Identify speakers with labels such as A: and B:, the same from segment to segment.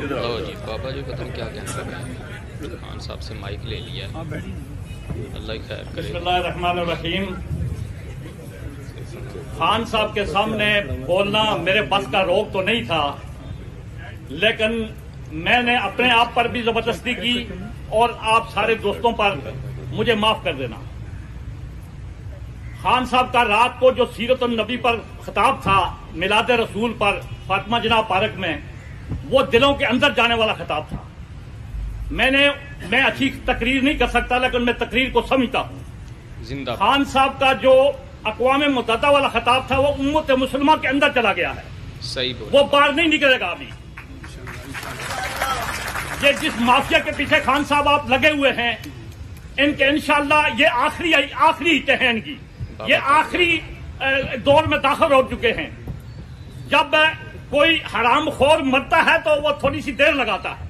A: لو جی بابا جی پتہ نہیں کیا کہنا لگا ہے، خان صاحب سے مائک لے لیا ہے، اللہ خیر کرے۔
B: بسم اللہ الرحمن الرحیم۔ خان صاحب کے سامنے بولنا میرے بس کا روک تو نہیں تھا، لیکن میں نے اپنے آپ پر بھی زبردستی کی اور آپ سارے دوستوں پر، مجھے معاف کر دینا۔ خان صاحب کا رات کو جو سیرت النبی پر خطاب تھا، میلاد رسول پر فاطمہ جناح پارک میں، وہ دلوں کے اندر جانے والا خطاب تھا۔ میں اچھی تقریر نہیں کر سکتا، لیکن میں تقریر کو سمجھتا ہوں۔
A: زندہ
B: خان صاحب کا جو اقوام متحدہ والا خطاب تھا، وہ امت مسلمہ کے اندر چلا گیا ہے،
A: صحیح بول،
B: وہ باہر نہیں نکلے گا ابھی۔ یہ جس مافیا کے پیچھے خان صاحب آپ لگے ہوئے ہیں، ان کے انشاءاللہ یہ آخری ہیں ان کی، یہ آخری دور میں داخل ہو چکے ہیں۔ جب کوئی حرام خور مرتا ہے تو وہ تھوڑی سی دیر لگاتا ہے۔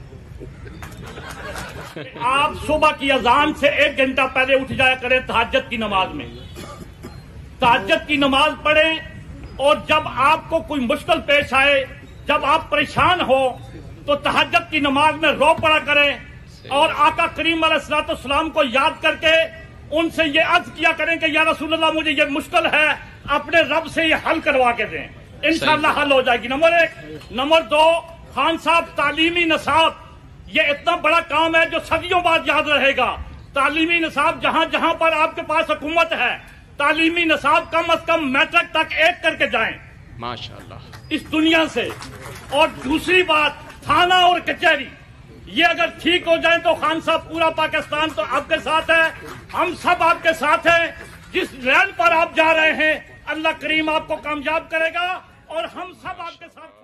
B: آپ صبح کی اذان سے 1 گھنٹہ پہلے اٹھ جایا کریں تہجد کی نماز میں، تہجد کی نماز پڑھیں، اور جب آپ کو کوئی مشکل پیش آئے، جب آپ پریشان ہو تو تہجد کی نماز میں رو پڑا کریں، اور آقا کریم علیہ الصلوۃ والسلام کو یاد کر کے ان سے یہ عرض کیا کریں کہ یا رسول اللہ مجھے یہ مشکل ہے، اپنے رب سے یہ حل کروا کے دیں، انشاءاللہ حل ہو جائے گی۔ نمبر 1۔ نمبر 2، خان صاحب تعلیمی نصاب، یہ اتنا بڑا کام ہے جو صدیوں بعد یاد رہے گا۔ تعلیمی نصاب جہاں جہاں پر آپ کے پاس حکومت ہے، تعلیمی نصاب کم از کم میٹرک تک 1 کر کے جائیں
A: ماشاءاللہ
B: اس دنیا سے۔ اور دوسری بات، تھانہ اور کچہری یہ اگر ٹھیک ہو جائیں تو خان صاحب پورا پاکستان تو آپ کے ساتھ ہے، ہم سب آپ کے ساتھ ہیں۔ جس ریل پر آپ جا رہے ہیں اللہ کریم آپ کو کامیاب کرے گا، اور ہم سب آپ کے ساتھ